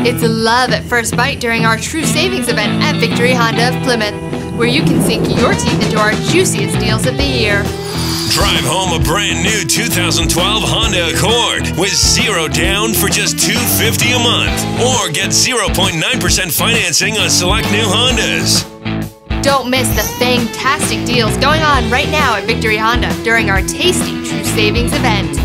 It's love at first bite during our True Savings event at Victory Honda of Plymouth, where you can sink your teeth into our juiciest deals of the year. Drive home a brand new 2012 Honda Accord with 0 down for just $250 a month, or get 0.9% financing on select new Hondas. Don't miss the fantastic deals going on right now at Victory Honda during our tasty True Savings event.